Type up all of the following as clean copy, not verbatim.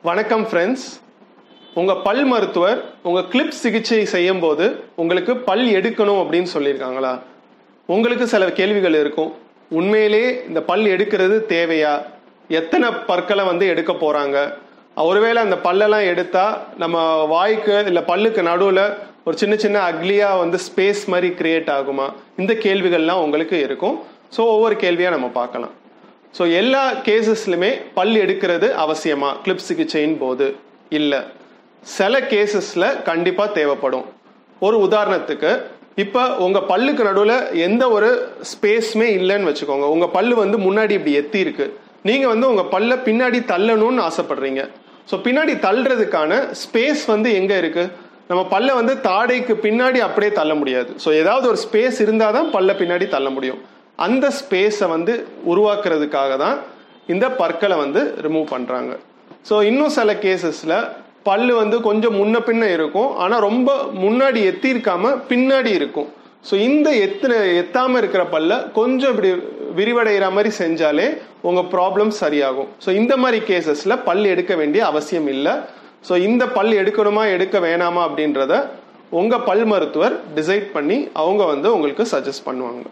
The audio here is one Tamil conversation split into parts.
வணக்கம் ஃப்ரெண்ட்ஸ். உங்கள் பல் மருத்துவர் உங்கள் கிளிப் சிகிச்சை செய்யும் போது உங்களுக்கு பல் எடுக்கணும் அப்படின்னு சொல்லியிருக்காங்களா? உங்களுக்கு சில கேள்விகள் இருக்கும். உண்மையிலே இந்த பல் எடுக்கிறது தேவையா? எத்தனை பற்களை எடுக்க போகிறாங்க? ஒருவேளை அந்த பல்லெல்லாம் எடுத்தால் நம்ம வாய்க்கு இல்லை பல்லுக்கு நடுவில் ஒரு சின்ன சின்ன அக்லியாக ஸ்பேஸ் மாதிரி கிரியேட் ஆகுமா? இந்த கேள்விகள்லாம் உங்களுக்கு இருக்கும். ஸோ ஒவ்வொரு கேள்வியாக நம்ம பார்க்கலாம். ஸோ எல்லா கேசஸ்லையுமே பல் எடுக்கிறது அவசியமா கிளிப் சிகிச்சையின் போது? இல்லை, சில கேசஸில் கண்டிப்பாக தேவைப்படும். ஒரு உதாரணத்துக்கு, இப்போ உங்கள் பல்லுக்கு நடுவில் எந்த ஒரு ஸ்பேஸுமே இல்லைன்னு வச்சுக்கோங்க. உங்கள் பல்லு முன்னாடி இப்படி எத்தி இருக்கு. நீங்கள் உங்கள் பல்லை பின்னாடி தள்ளணும்னு ஆசைப்படுறீங்க. ஸோ பின்னாடி தள்ளுறதுக்கான ஸ்பேஸ் எங்கே இருக்குது? நம்ம பல்லை தாடைக்கு பின்னாடி அப்படியே தள்ள முடியாது. ஸோ ஏதாவது ஒரு ஸ்பேஸ் இருந்தால் தான் பல்லை பின்னாடி தள்ள முடியும். அந்த ஸ்பேஸை உருவாக்குறதுக்காக தான் இந்த பற்களை ரிமூவ் பண்ணுறாங்க. ஸோ இன்னும் சில கேசஸில் பல்லு கொஞ்சம் முன்ன பின்ன இருக்கும், ஆனால் ரொம்ப முன்னாடி எத்திருக்காம பின்னாடி இருக்கும். ஸோ இந்த எத்தாமல் இருக்கிற பல்ல கொஞ்சம் இப்படி விரிவடைகிற மாதிரி செஞ்சாலே உங்கள் ப்ராப்ளம் சரியாகும். ஸோ இந்த மாதிரி கேசஸில் பல் எடுக்க வேண்டிய அவசியம் இல்லை. ஸோ இந்த பல் எடுக்கணுமா எடுக்க வேணாமா அப்படின்றத உங்கள் பல் மருத்துவர் டிசைட் பண்ணி அவங்க உங்களுக்கு சஜஸ்ட் பண்ணுவாங்க.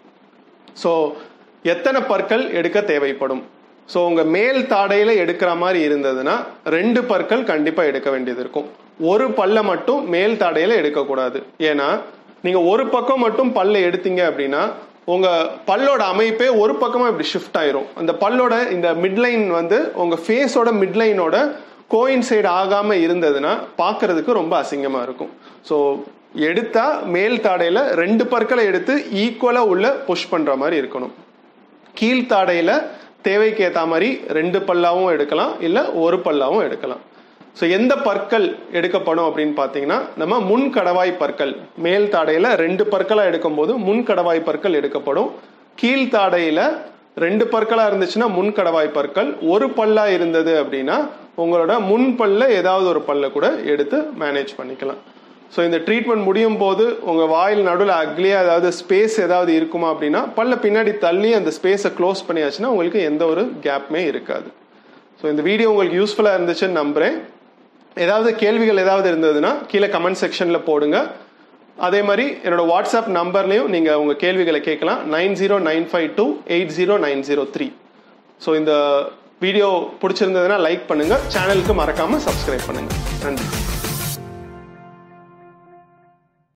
ஸோ எத்தனை பற்கள் எடுக்க தேவைப்படும்? ஸோ உங்கள் மேல் தாடையில் எடுக்கிற மாதிரி இருந்ததுன்னா 2 பற்கள் கண்டிப்பாக எடுக்க வேண்டியது இருக்கும். ஒரு பல்லை மட்டும் மேல் தாடையில் எடுக்கக்கூடாது. ஏன்னா நீங்கள் ஒரு பக்கம் மட்டும் பல்லை எடுத்தீங்க அப்படின்னா உங்கள் பல்லோட அமைப்பே ஒரு பக்கமாக இப்படி ஷிஃப்ட் ஆயிரும். அந்த பல்லோட இந்த மிட்லைன் உங்கள் ஃபேஸோட மிட்லைனோட கோயின்சைடு ஆகாமல் இருந்ததுன்னா பார்க்கறதுக்கு ரொம்ப அசிங்கமாக இருக்கும். ஸோ எடுத்தா மேல் தாடையில 2 பற்களை எடுத்து ஈக்குவலா உள்ள புஷ் பண்ற மாதிரி இருக்கணும். கீழ்த்தாடையில தேவைக்கு ஏற்ற மாதிரி 2 பல்லாவும் எடுக்கலாம், இல்லை ஒரு பல்லாவும் எடுக்கலாம். ஸோ எந்த பற்கள் எடுக்கப்படும் அப்படின்னு பார்த்தீங்கன்னா, நம்ம முன்கடவாய் பற்கள். மேல் தாடையில 2 பற்களா எடுக்கும் போது முன்கடவாய் பற்கள் எடுக்கப்படும். கீழ்த்தாடையில 2 பற்களா இருந்துச்சுன்னா முன்கடவாய் பற்கள், ஒரு பல்லா இருந்தது அப்படின்னா உங்களோட முன் பல்ல ஏதாவது ஒரு பல்ல கூட எடுத்து மேனேஜ் பண்ணிக்கலாம். ஸோ இந்த ட்ரீட்மெண்ட் முடியும் போது உங்கள் வாயில் நடுவில் அக்லியாக ஏதாவது ஸ்பேஸ் ஏதாவது இருக்குமா அப்படின்னா பல்ல பின்னாடி தள்ளி அந்த ஸ்பேஸை க்ளோஸ் பண்ணியாச்சுன்னா உங்களுக்கு எந்த ஒரு கேப்புமே இருக்காது. ஸோ இந்த வீடியோ உங்களுக்கு யூஸ்ஃபுல்லாக இருந்துச்சுன்னு நம்புகிறேன். ஏதாவது கேள்விகள் ஏதாவது இருந்ததுன்னா கீழே கமெண்ட் செக்ஷனில் போடுங்க. அதே மாதிரி என்னோட வாட்ஸ்அப் நம்பர்லையும் நீங்கள் உங்கள் கேள்விகளை கேட்கலாம். 9095280903. ஸோ இந்த வீடியோ பிடிச்சிருந்ததுன்னா லைக் பண்ணுங்கள், சேனலுக்கு மறக்காமல் சப்ஸ்கிரைப் பண்ணுங்கள். நன்றி.